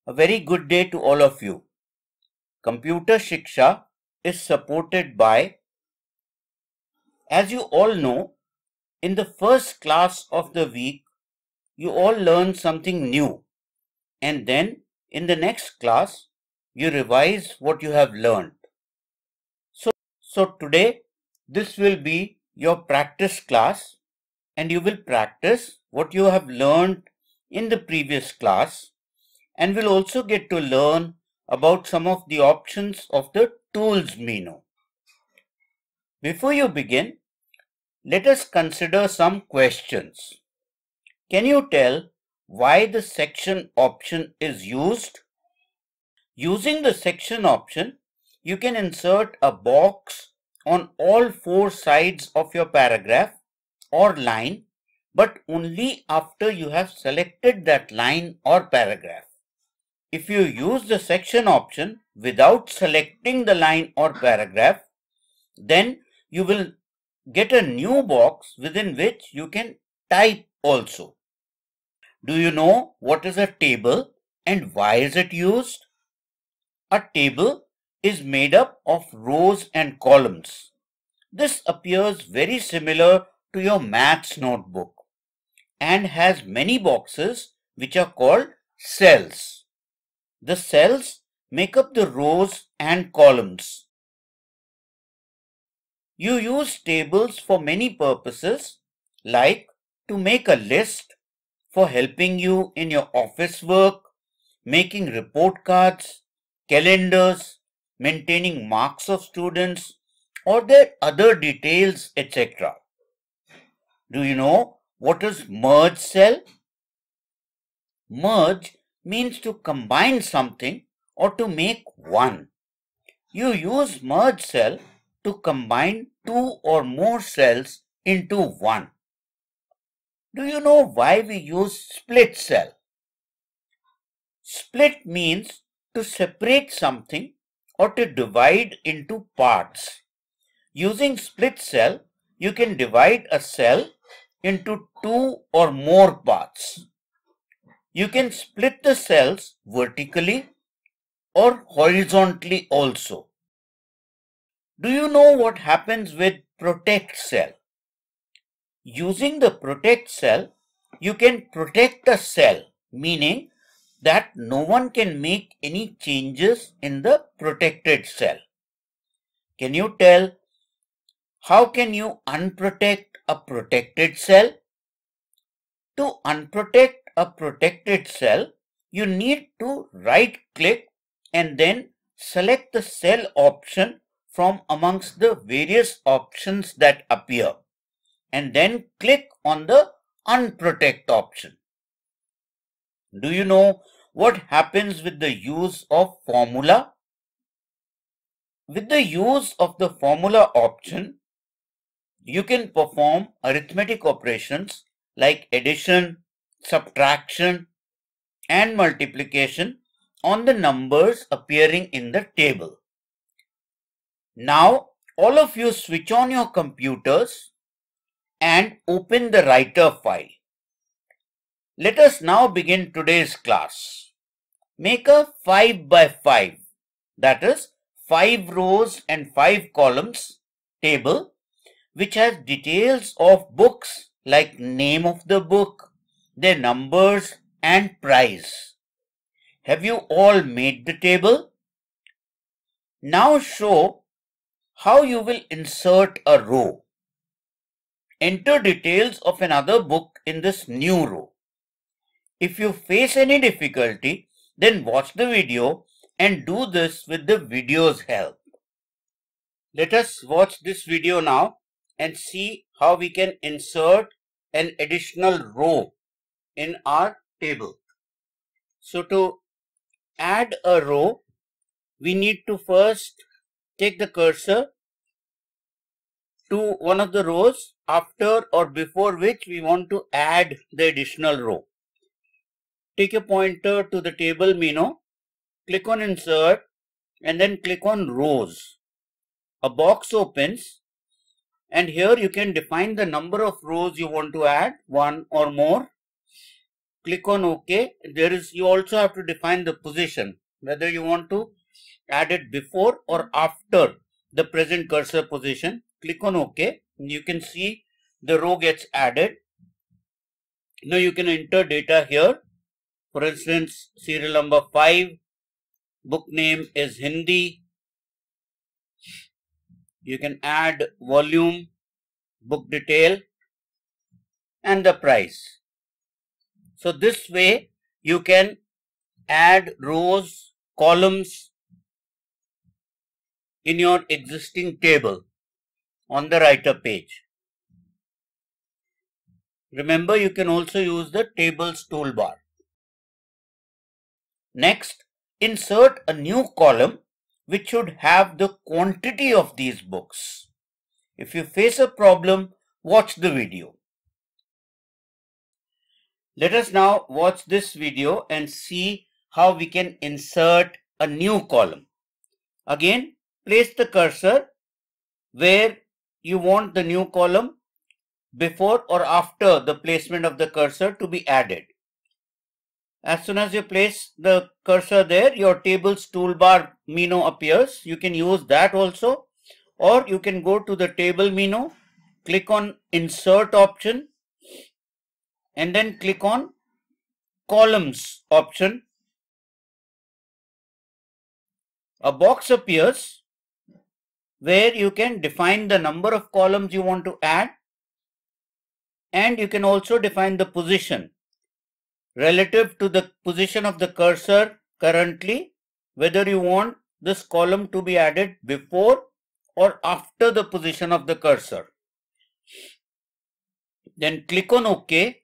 A very good day to all of you. Computer Shiksha is supported by, as you all know, in the first class of the week, you all learn something new. And then in the next class, you revise what you have learned. So today, this will be your practice class and you will practice what you have learned in the previous class, and will also get to learn about some of the options of the tools menu. Before you begin, let us consider some questions. Can you tell why the section option is used? Using the section option, you can insert a box on all four sides of your paragraph or line, but only after you have selected that line or paragraph. If you use the section option without selecting the line or paragraph, then you will get a new box within which you can type also. Do you know what is a table and why is it used? A table is made up of rows and columns. This appears very similar to your maths notebook and has many boxes which are called cells. The cells make up the rows and columns. You use tables for many purposes, like to make a list, for helping you in your office work, making report cards, calendars, maintaining marks of students, or their other details, etc. Do you know what is merge cell? Merge means to combine something or to make one. You use merge cell to combine two or more cells into one. Do you know why we use split cell? Split means to separate something or to divide into parts. Using split cell, you can divide a cell into two or more parts. You can split the cells vertically or horizontally also. Do you know what happens with protect cell? Using the protect cell, you can protect a cell, meaning that no one can make any changes in the protected cell. Can you tell how can you unprotect a protected cell? To unprotect a protected cell, you need to right click and then select the cell option from amongst the various options that appear, and then click on the unprotect option. Do you know what happens with the use of formula? With the use of the formula option, you can perform arithmetic operations like addition, subtraction, and multiplication on the numbers appearing in the table. Now, all of you switch on your computers and open the writer file. Let us now begin today's class. Make a 5 by 5, that is 5 rows and 5 columns table which has details of books like name of the book, their numbers and price. Have you all made the table? Now show how you will insert a row. Enter details of another book in this new row. If you face any difficulty, then watch the video and do this with the video's help. Let us watch this video now and see how we can insert an additional row in our table. So to add a row, we need to first take the cursor to one of the rows after or before which we want to add the additional row. Take a pointer to the table menu, click on insert and then click on rows. A box opens and here you can define the number of rows you want to add, one or more. click on OK. You also have to define the position, whether you want to add it before or after the present cursor position. Click on OK. You can see the row gets added. Now you can enter data here. For instance, serial number 5, book name is Hindi. You can add volume, book detail, and the price. So this way you can add rows, columns in your existing table on the writer page. Remember, you can also use the tables toolbar. Next, insert a new column which should have the quantity of these books. If you face a problem, watch the video. Let us now watch this video and see how we can insert a new column. Again, place the cursor where you want the new column before or after the placement of the cursor to be added. As soon as you place the cursor there, your tables toolbar menu appears. You can use that also, or you can go to the table menu, click on insert option, and then click on columns option. A box appears where you can define the number of columns you want to add, and you can also define the position relative to the position of the cursor currently, whether you want this column to be added before or after the position of the cursor. Then click on OK,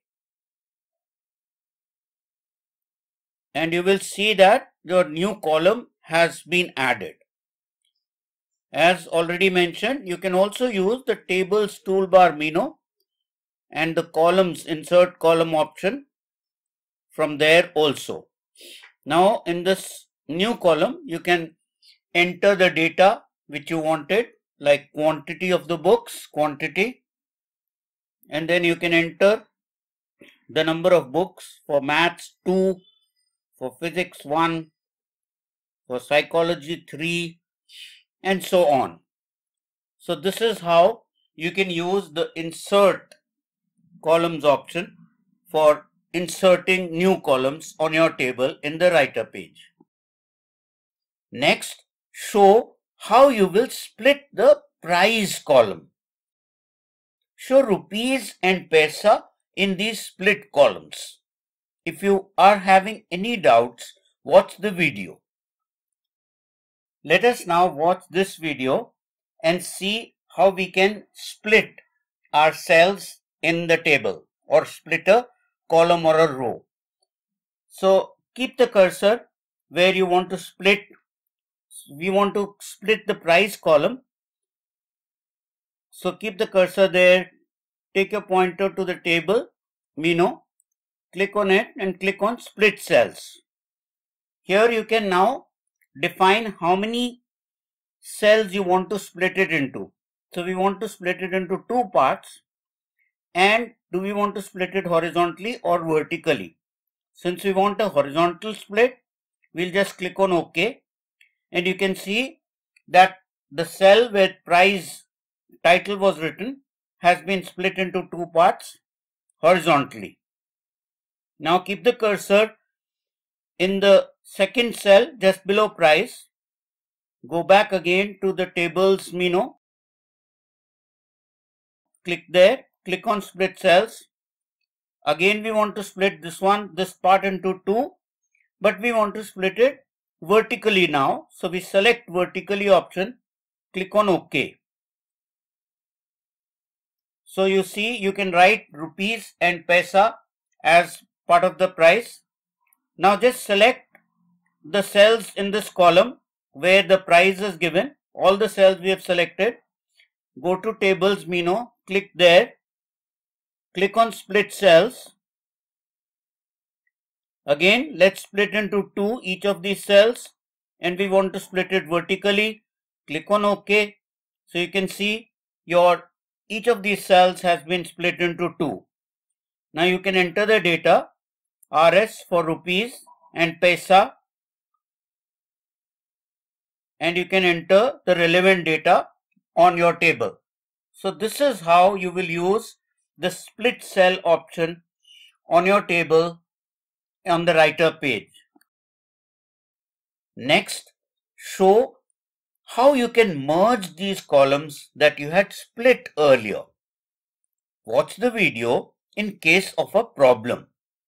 and you will see that your new column has been added. As already mentioned, you can also use the tables toolbar menu and the columns insert column option from there also. Now in this new column, you can enter the data which you wanted, like quantity of the books, quantity, and then you can enter the number of books for maths 2, for physics 1, for psychology 3, and so on. So this is how you can use the insert columns option for inserting new columns on your table in the writer page. Next, show how you will split the price column. Show rupees and paisa in these split columns. If you are having any doubts, watch the video. Let us now watch this video and see how we can split our cells in the table or split a column or a row. So keep the cursor where you want to split. We want to split the price column. So keep the cursor there. Take your pointer to the table menu. Click on it and click on split cells. Here you can now define how many cells you want to split it into. So we want to split it into two parts. And do we want to split it horizontally or vertically? Since we want a horizontal split, we'll just click on OK. And you can see that the cell where price title was written has been split into two parts horizontally. Now keep the cursor in the second cell just below price. Go back again to the tables menu. Click there. Click on split cells. Again we want to split this part into two, but we want to split it vertically now. So we select vertically option. Click on OK. So you see you can write rupees and paisa as part of the price. Now just select the cells in this column where the price is given. All the cells we have selected. Go to tables menu, click there. Click on split cells. Again, let's split into two each of these cells, and we want to split it vertically. Click on OK. So you can see each of these cells has been split into two. Now you can enter the data. RS for rupees and paisa, and you can enter the relevant data on your table. So this is how you will use the split cell option on your table on the writer page. Next, show how you can merge these columns that you had split earlier. Watch the video in case of a problem.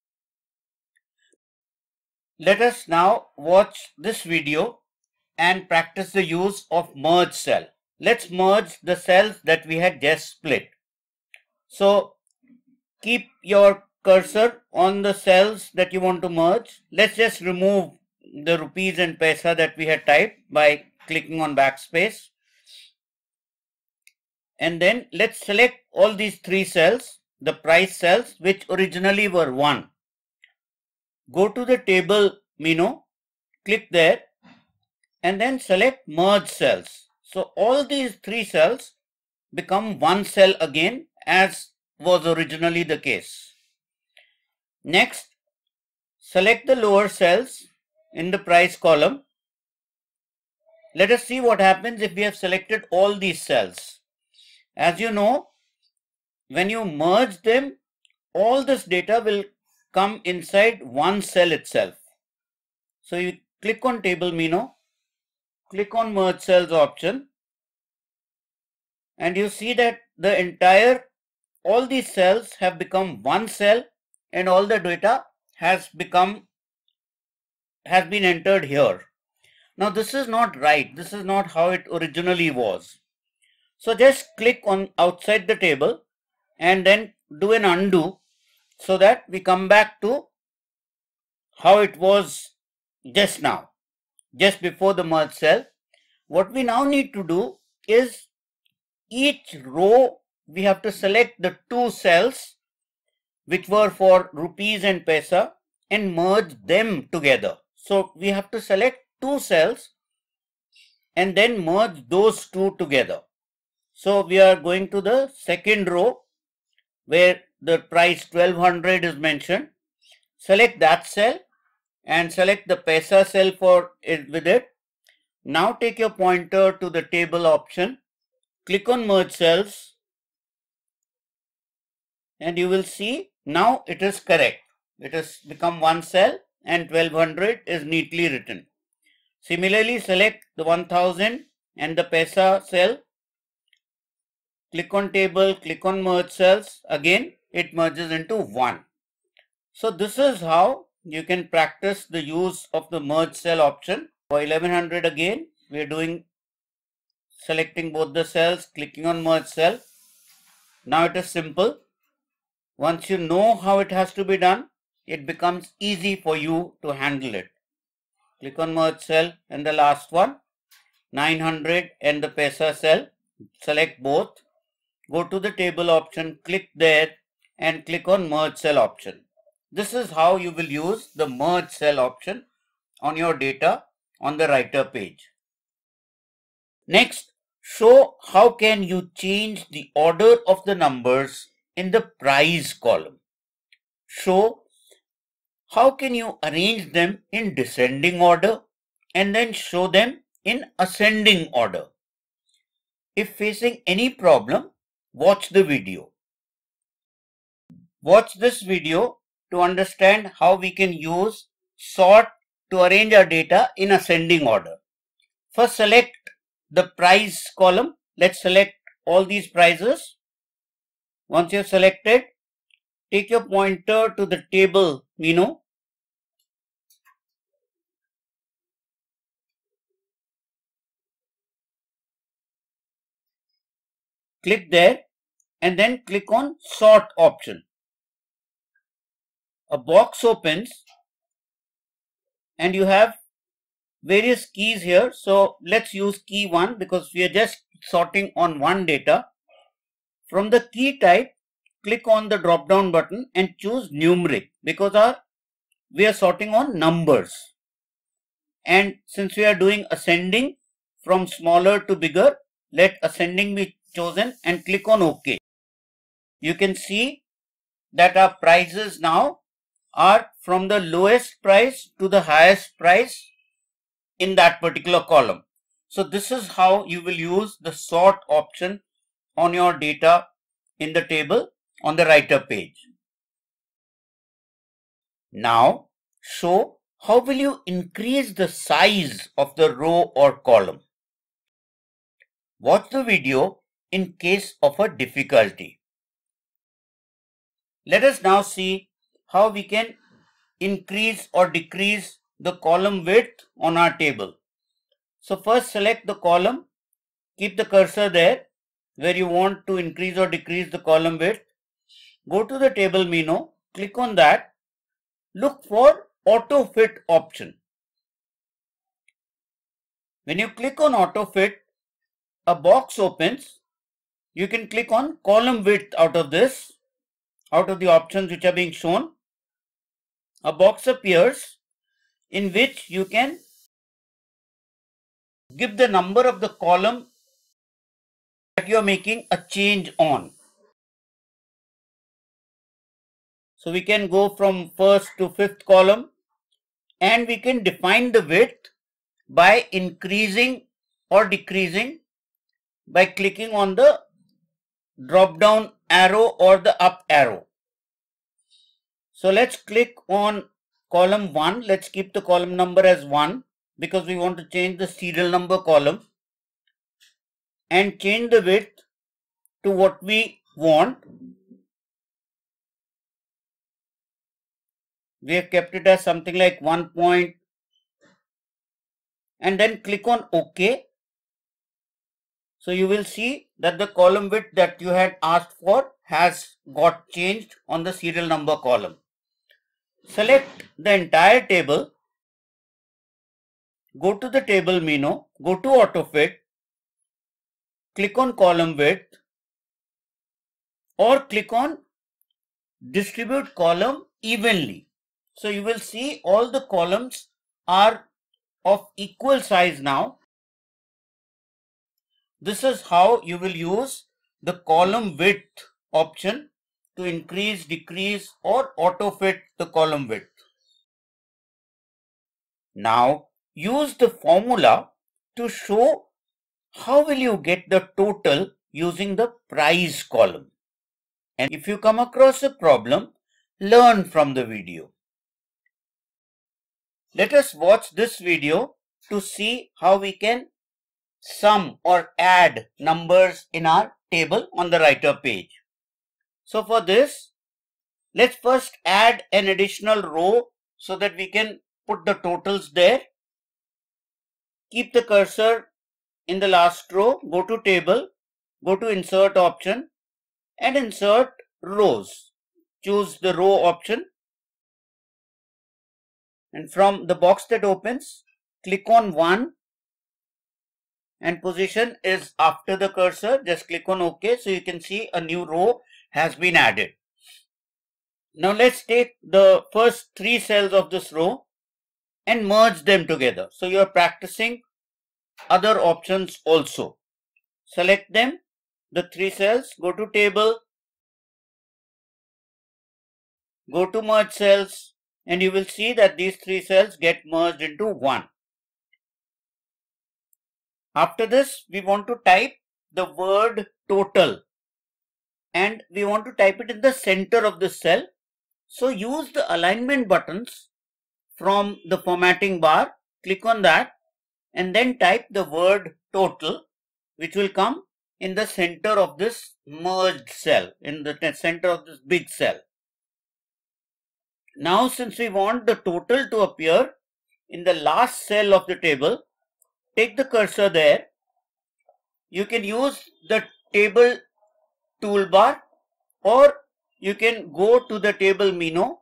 Let us now watch this video and practice the use of merge cell. Let's merge the cells that we had just split. So keep your cursor on the cells that you want to merge. Let's just remove the rupees and paisa that we had typed by clicking on backspace. And then let's select all these three cells, the price cells, which originally were 1. Go to the table menu, click there, and then select merge cells. So all these three cells become one cell again, as was originally the case. Next, select the lower cells in the price column. Let us see what happens if we have selected all these cells. As you know, when you merge them, all this data will come inside one cell itself. So you click on table menu, click on merge cells option, and you see that all these cells have become one cell, and all the data has been entered here. Now this is not right. This is not how it originally was. So just click on outside the table and then do an undo so that we come back to how it was just now, just before the merge cell. What we now need to do is each row we have to select the two cells which were for rupees and paisa and merge them together. So we have to select two cells and then merge those two together. So we are going to the second row where the price 1200 is mentioned. Select that cell and select the paisa cell with it. Now take your pointer to the table option, click on merge cells, and you will see now it is correct. It has become one cell and 1200 is neatly written. Similarly, select the 1000 and the paisa cell. Click on table, click on merge cells. Again, it merges into one. So this is how you can practice the use of the merge cell option. For 1100 again, we are selecting both the cells, clicking on merge cell. Now it is simple. Once you know how it has to be done, it becomes easy for you to handle it. Click on merge cell and the last one, 900 and the paisa cell. Select both. Go to the table option, click there and click on merge cell option. This is how you will use the merge cell option on your data on the writer page. Next, show how can you change the order of the numbers in the price column. Show how can you arrange them in descending order and then show them in ascending order. If facing any problem, watch the video. Watch this video to understand how we can use sort to arrange our data in ascending order. First, select the price column. Let's select all these prices. Once you have selected, take your pointer to the table menu. Click there and then click on sort option. A box opens and you have various keys here. So let's use key 1 because we are just sorting on one data. From the key type, click on the drop down button and choose numeric because we are sorting on numbers. And since we are doing ascending from smaller to bigger, let ascending be chosen and click on OK. You can see that our prices now are from the lowest price to the highest price in that particular column. So this is how you will use the sort option on your data in the table on the writer page. Now show how will you increase the size of the row or column. Watch the video in case of a difficulty. Let us now see how we can increase or decrease the column width on our table. So first select the column, keep the cursor there where you want to increase or decrease the column width. Go to the table menu, click on that, look for auto fit option. When you click on auto fit, a box opens. You can click on column width out of the options which are being shown. A box appears in which you can give the number of the column that you are making a change on. So we can go from first to fifth column, and we can define the width by increasing or decreasing by clicking on the drop down arrow or the up arrow. So let's click on column 1. Let's keep the column number as 1 because we want to change the serial number column, and change the width to what we want. We have kept it as something like 1 point, and then click on OK. So you will see that the column width that you had asked for has got changed on the serial number column. Select the entire table, go to the table menu, go to auto fit, click on column width, or click on distribute column evenly. So you will see all the columns are of equal size now. This is how you will use the column width option to increase, decrease, or auto fit the column width. Now use the formula to show how will you get the total using the price column. And if you come across a problem, learn from the video. Let us watch this video to see how we can sum or add numbers in our table on the writer page. So for this, let's first add an additional row so that we can put the totals there. Keep the cursor in the last row, go to table, go to insert option and insert rows. Choose the row option, and from the box that opens, click on 1, and position is after the cursor. Just click on OK, so you can see a new row has been added. Now let's take the first 3 cells of this row and merge them together. So you are practicing other options also. Select them, the 3 cells, go to table, go to merge cells, and you will see that these 3 cells get merged into 1. After this, we want to type the word total, and we want to type it in the center of the cell. So use the alignment buttons from the formatting bar, click on that, and then type the word total, which will come in the center of this merged cell, in the center of this big cell. Now since we want the total to appear in the last cell of the table, take the cursor there. You can use the table toolbar, or you can go to the table menu,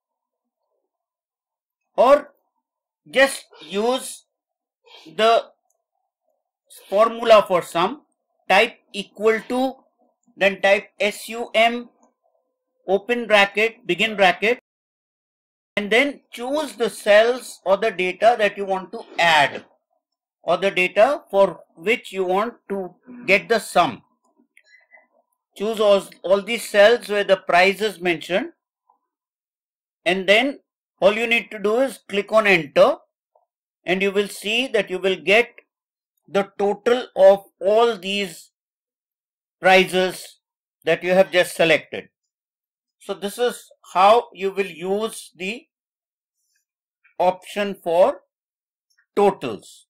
or just use the formula for sum. Type equal to, then type SUM, open bracket, begin bracket, and then choose the cells or the data that you want to add, or the data for which you want to get the sum. Choose all these cells where the price is mentioned, and then All you need to do is click on enter, and you will see that you will get the total of all these prices that you have just selected. So this is how you will use the option for totals.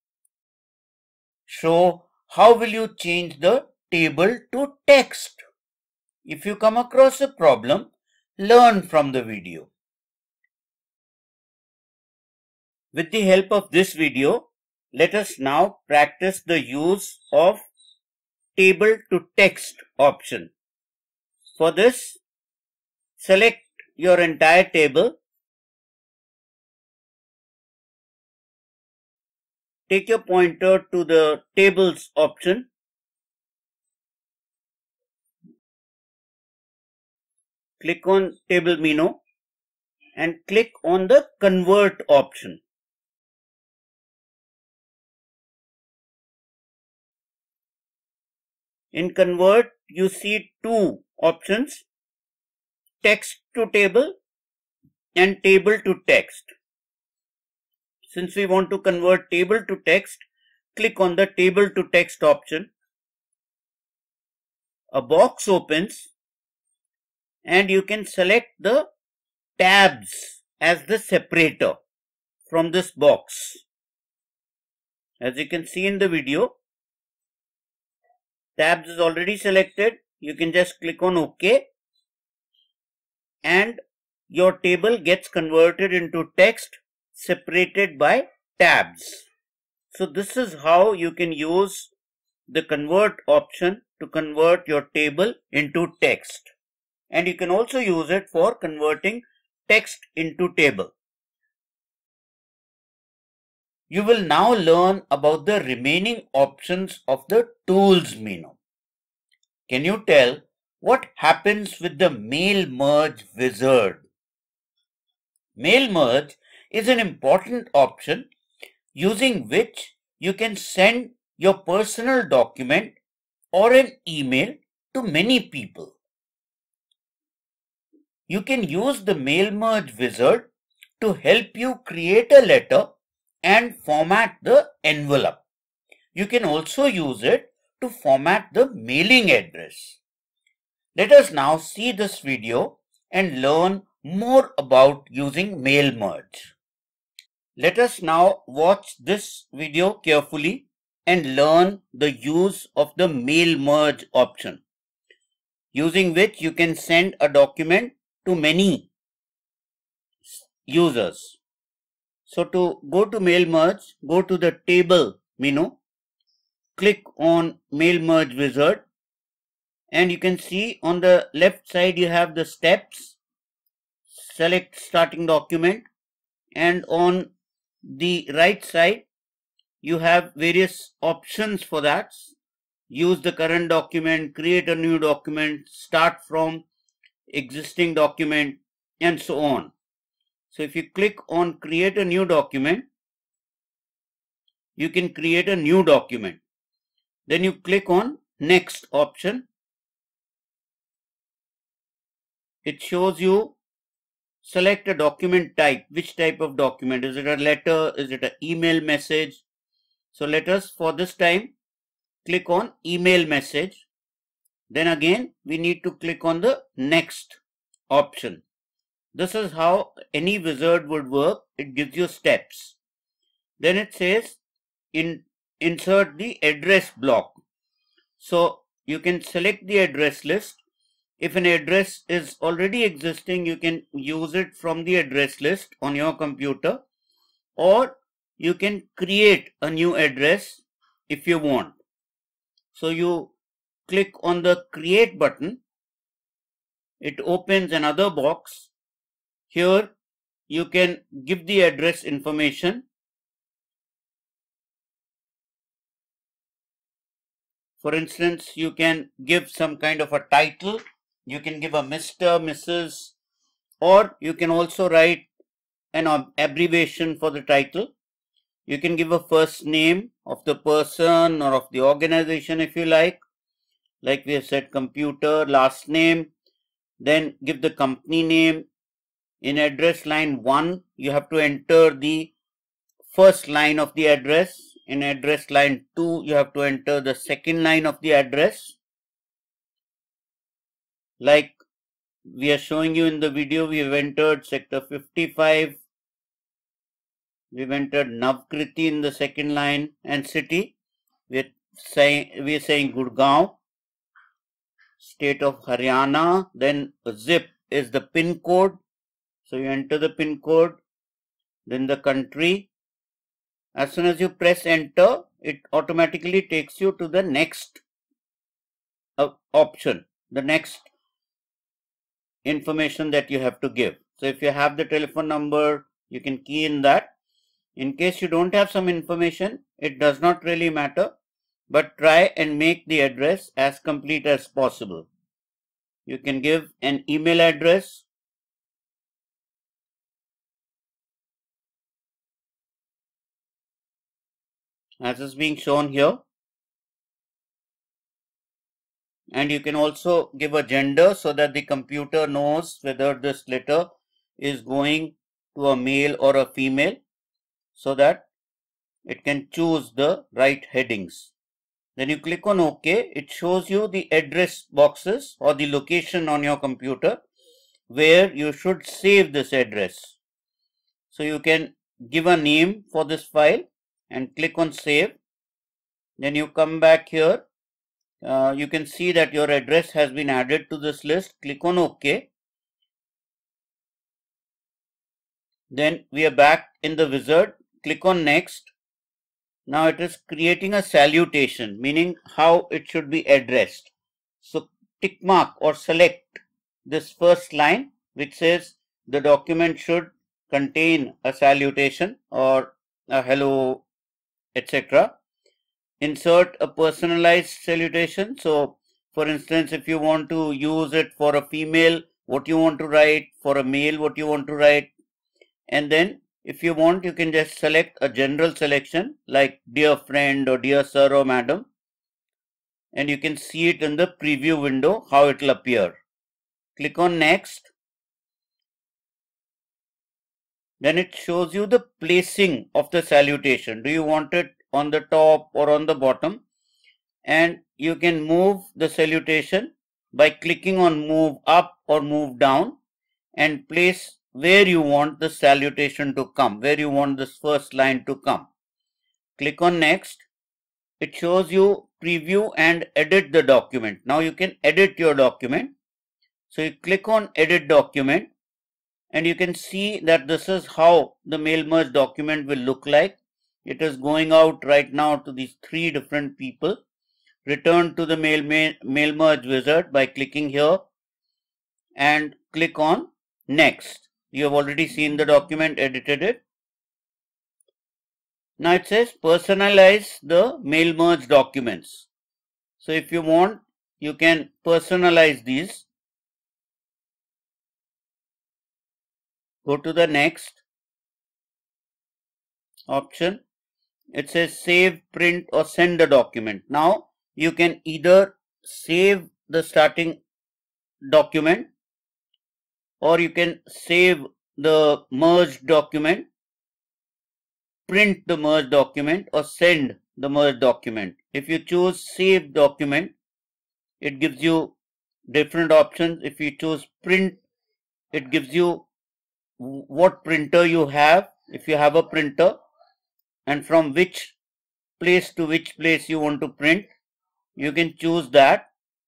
So how will you change the table to text? If you come across a problem, learn from the video. With the help of this video, let us now practice the use of table to text option. For this, select your entire table. Take your pointer to the tables option. Click on table menu and click on the convert option. In convert, you see two options, text to table and table to text. Since we want to convert table to text, click on the table to text option. A box opens and you can select the tabs as the separator from this box. As you can see in the video, tabs is already selected. You can just click on OK and your table gets converted into text separated by tabs. So this is how you can use the convert option to convert your table into text. And you can also use it for converting text into table. You will now learn about the remaining options of the tools menu. Can you tell what happens with the mail merge wizard? Mail merge is an important option using which you can send your personal document or an email to many people. You can use the mail merge wizard to help you create a letter and format the envelope. You can also use it to format the mailing address. Let us now see this video and learn more about using mail merge. Let us now watch this video carefully and learn the use of the mail merge option, using which you can send a document to many users. So to go to mail merge, go to the table menu, click on mail merge wizard, and you can see on the left side you have the steps. Select starting document, and on the right side you have various options for that. Use the current document, create a new document, start from existing document, and so on. So if you click on create a new document, you can create a new document. Then you click on next option. It shows you select a document type. Which type of document? Is it a letter? Is it an email message? So let us for this time click on email message. Then again we need to click on the next option. This is how any wizard would work. It gives you steps. Then it says insert the address block. So you can select the address list. If an address is already existing, you can use it from the address list on your computer, or you can create a new address if you want. So you click on the create button. It opens another box. Here you can give the address information. For instance, you can give some kind of a title. You can give a Mr., Mrs., or you can also write an abbreviation for the title. You can give a first name of the person or of the organization if you like we have said computer, last name, then give the company name, In address line 1, you have to enter the first line of the address. In address line 2, you have to enter the second line of the address. Like we are showing you in the video, we have entered sector 55. We've entered Navkriti in the second line and city. We are saying Gurgaon, state of Haryana. Then zip is the pin code. So you enter the pin code, then the country. As soon as you press enter, it automatically takes you to the next option, the next information that you have to give. So if you have the telephone number, you can key in that. In case you don't have some information, it does not really matter, but try and make the address as complete as possible. You can give an email address. As is being shown here. And you can also give a gender so that the computer knows whether this letter is going to a male or a female, so that it can choose the right headings. Then you click on OK. It shows you the address boxes or the location on your computer where you should save this address. So you can give a name for this file and click on save. Then you come back here. You can see that your address has been added to this list. Click on OK. Then we are back in the wizard. Click on next. Now it is creating a salutation, meaning how it should be addressed. So tick mark or select this first line which says the document should contain a salutation or a hello, etc. Insert a personalized salutation. So for instance, if you want to use it for a female, what you want to write, for a male, what you want to write. And then if you want, you can just select a general selection like dear friend or dear sir or madam. And you can see it in the preview window how it will appear. Click on next. Then it shows you the placing of the salutation. Do you want it on the top or on the bottom? And you can move the salutation by clicking on move up or move down and place where you want the salutation to come, where you want this first line to come. Click on next. It shows you preview and edit the document. Now you can edit your document. So you click on edit document and you can see that this is how the mail merge document will look like. It is going out right now to these 3 different people. Return to the mail merge wizard by clicking here and click on next. You have already seen the document, edited it. Now it says personalize the mail merge documents. So if you want, you can personalize these. Go to the next option. It says save, print or send the document. Now you can either save the starting document or you can save the merged document, print the merged document or send the merged document. If you choose save document, it gives you different options. If you choose print, it gives you what printer you have, if you have a printer, and from which place to which place you want to print. You can choose that.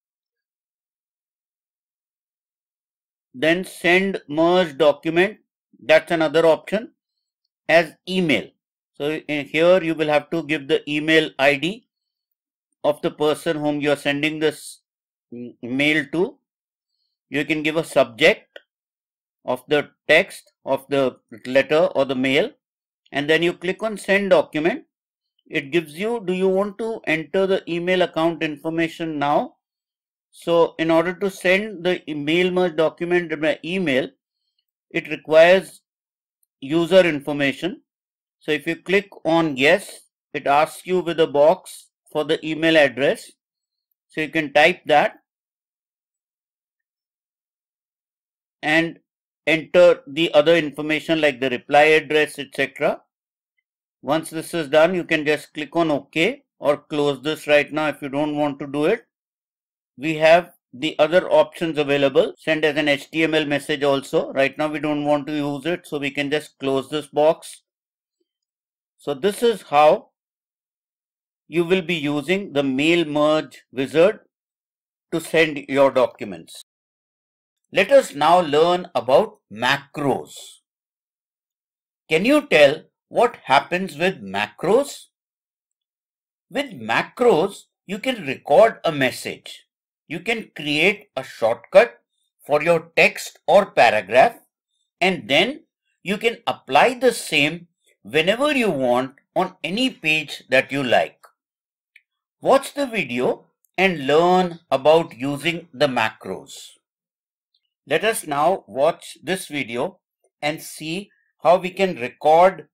Then send merged document, that's another option, as email. So here you will have to give the email ID of the person whom you are sending this mail to. You can give a subject of the text of the letter or the mail, and then you click on send document. It gives you, do you want to enter the email account information now? So in order to send the mail merge document by email, it requires user information. So if you click on yes, it asks you with a box for the email address. So you can type that, and enter the other information like the reply address, etc. Once this is done, you can just click on OK or close this right now if you don't want to do it. We have the other options available. Send as an HTML message also. Right now we don't want to use it, so we can just close this box. So this is how you will be using the mail merge wizard to send your documents. Let us now learn about macros. Can you tell what happens with macros? With macros, you can record a message. You can create a shortcut for your text or paragraph, and then you can apply the same whenever you want on any page that you like. Watch the video and learn about using the macros. Let us now watch this video and see how we can record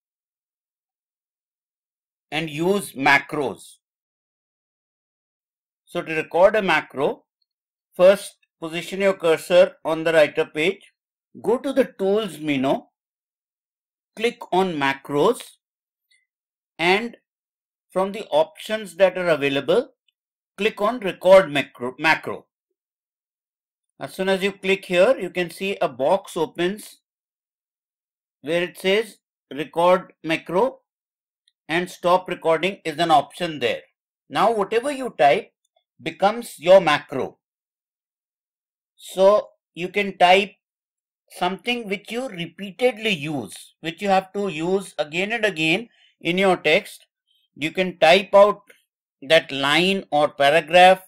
and use macros. So to record a macro, first position your cursor on the writer page, go to the tools menu, click on macros, and from the options that are available, click on record macro. As soon as you click here, you can see a box opens where it says record macro, and stop recording is an option there. Now whatever you type becomes your macro. So you can type something which you repeatedly use, which you have to use again and again in your text. You can type out that line or paragraph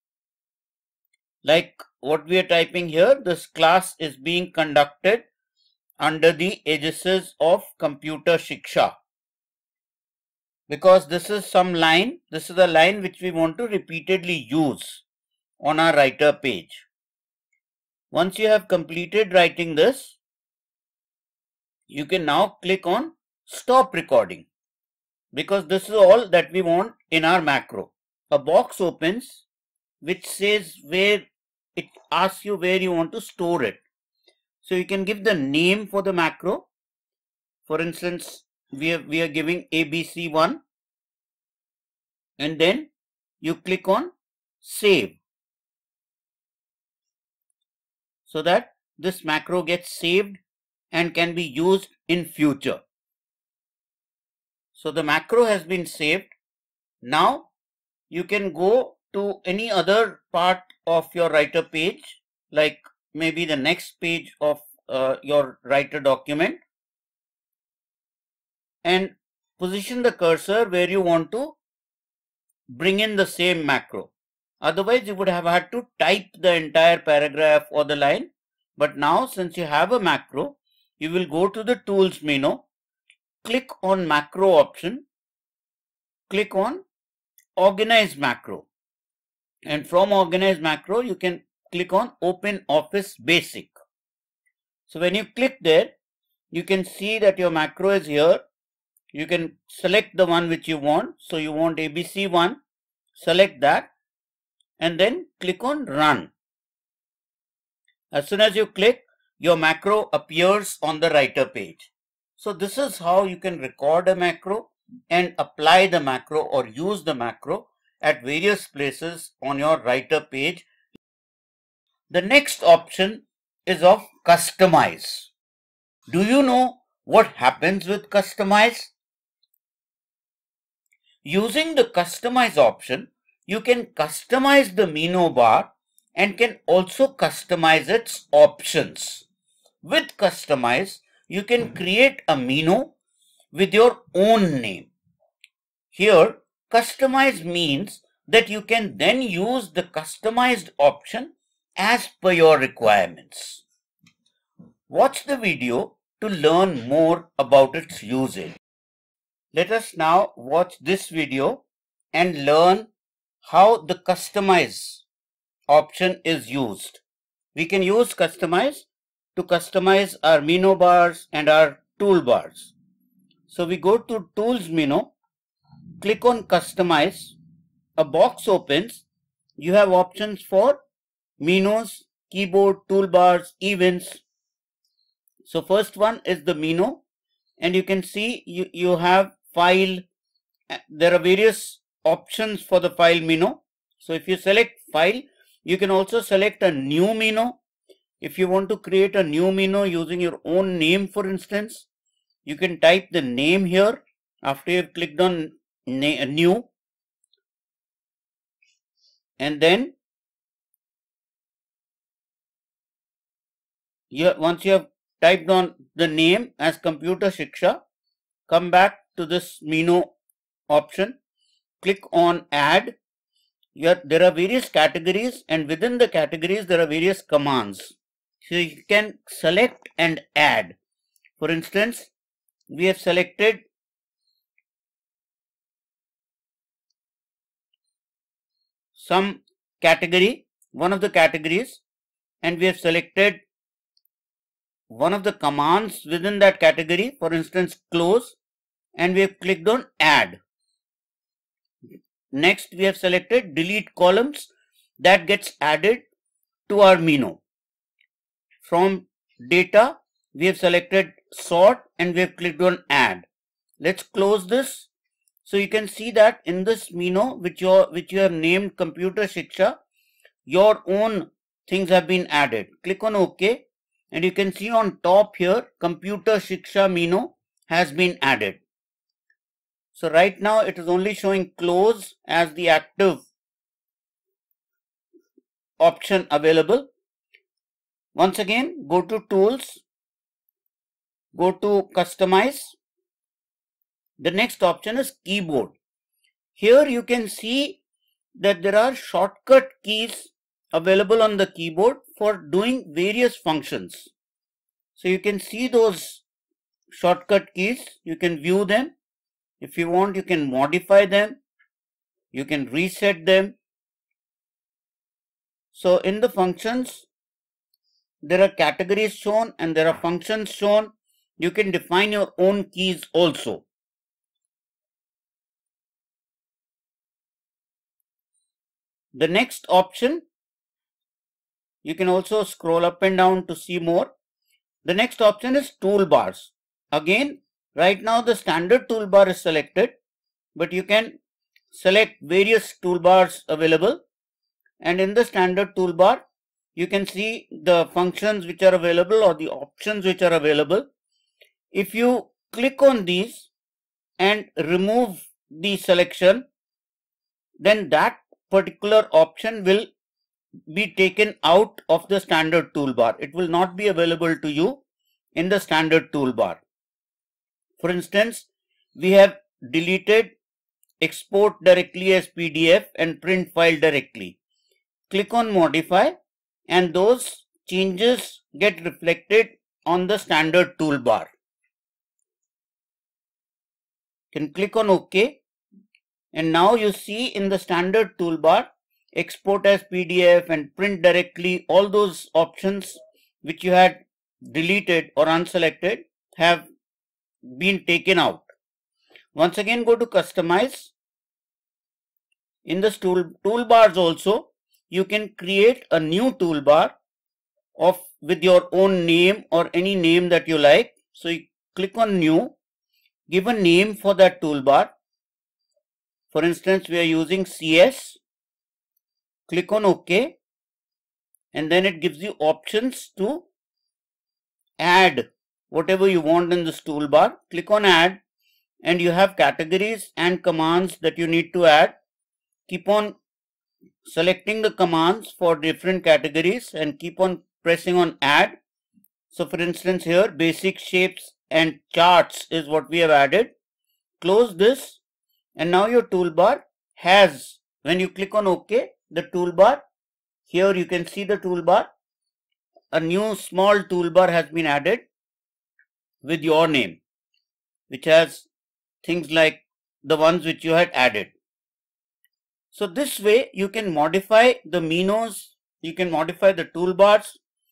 like what we are typing here. This class is being conducted under the aegis of Computer Shiksha. Because this is some line, this is a line which we want to repeatedly use on our writer page. Once you have completed writing this, you can now click on stop recording, because this is all that we want in our macro. A box opens which says where it asks you where you want to store it. So you can give the name for the macro. For instance, we are giving ABC1, and then you click on save, so that this macro gets saved and can be used in future. So the macro has been saved. Now you can go to any other part of your writer page, like maybe the next page of your writer document, and position the cursor where you want to bring in the same macro. Otherwise, you would have had to type the entire paragraph or the line. But now, since you have a macro, you will go to the tools menu, click on macro option, click on organize macro. And from organize macro, you can click on open office basic. So when you click there, you can see that your macro is here. You can select the one which you want. So you want ABC1, select that, and then click on run. As soon as you click, your macro appears on the writer page. So this is how you can record a macro and apply the macro or use the macro at various places on your writer page. The next option is of customize. Do you know what happens with customize? Using the customize option, you can customize the menu bar and can also customize its options. With customize, you can create a menu with your own name. Here, customize means that you can then use the customized option as per your requirements. Watch the video to learn more about its usage. Let us now watch this video and learn how the customize option is used. We can use customize to customize our menu bars and our toolbars. So we go to tools menu, click on customize, a box opens. You have options for menus, keyboard, toolbars, events. So first one is the Mino, and you can see you have file. There are various options for the file Mino. So if you select file, you can also select a new Mino. If you want to create a new Mino using your own name, for instance, you can type the name here after you've clicked on new, and then once you have typed on the name as Computer Shiksha, come back to this Mino option, click on add. There are various categories, and within the categories there are various commands. So you can select and add. For instance, we have selected some category, one of the categories, and we have selected one of the commands within that category, for instance close, and we have clicked on add. Next we have selected delete columns. That gets added to our Mino. From data we have selected sort and we have clicked on add. Let's close this. So you can see that in this Mino which you have named Computer Shiksha, your own things have been added. Click on OK, and you can see on top here Computer Shiksha Mino has been added. So right now it is only showing close as the active option available. Once again, go to tools, go to customize. The next option is keyboard. Here you can see that there are shortcut keys available on the keyboard for doing various functions. So you can see those shortcut keys, you can view them. If you want, you can modify them, you can reset them. So in the functions, there are categories shown and there are functions shown. You can define your own keys also. The next option, you can also scroll up and down to see more. The next option is toolbars. Again, right now the standard toolbar is selected, but you can select various toolbars available, and in the standard toolbar you can see the functions which are available or the options which are available. If you click on these and remove the selection, then that particular option will be taken out of the standard toolbar. It will not be available to you in the standard toolbar. For instance, we have deleted export directly as PDF and print file directly. Click on modify and those changes get reflected on the standard toolbar. You can click on OK, and now you see in the standard toolbar export as PDF and print directly, all those options which you had deleted or unselected have been taken out. Once again, go to customize. In the toolbars also, you can create a new toolbar with your own name or any name that you like. So you click on new, give a name for that toolbar. For instance, we are using CS. Click on OK, and then it gives you options to add whatever you want in this toolbar. Click on add, and you have categories and commands that you need to add. Keep on selecting the commands for different categories and keep on pressing on add. So for instance, here basic shapes and charts is what we have added. Close this, and now your toolbar has, when you click on OK, the toolbar, here you can see the toolbar, a new small toolbar has been added with your name, which has things like the ones which you had added. So this way you can modify the Minos, you can modify the toolbars.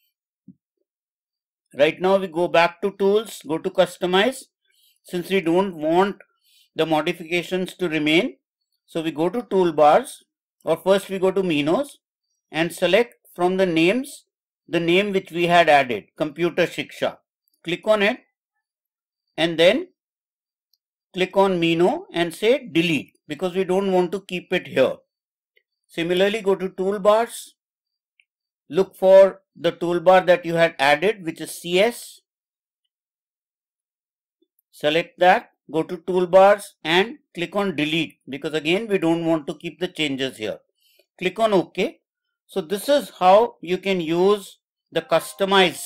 Right now we go back to tools, go to customize. Since we don't want the modifications to remain, so we go to toolbars, or first we go to Minos and select from the names the name which we had added, Computer Shiksha. click on it and then click on Mino and say delete because we don't want to keep it here. Similarly, go to toolbars, look for the toolbar that you had added, which is CS. Select that, go to toolbars and click on delete because again we don't want to keep the changes here. Click on OK. So this is how you can use the customize.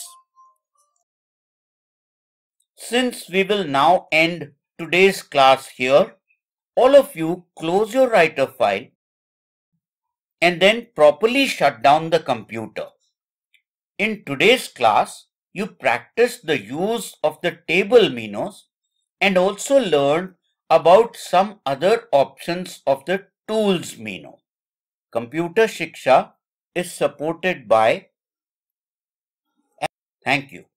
Since we will now end today's class here, all of you close your writer file and then properly shut down the computer. In today's class, you practiced the use of the table Minos and also learned about some other options of the tools Mino. Computer Shiksha is supported by. Thank you.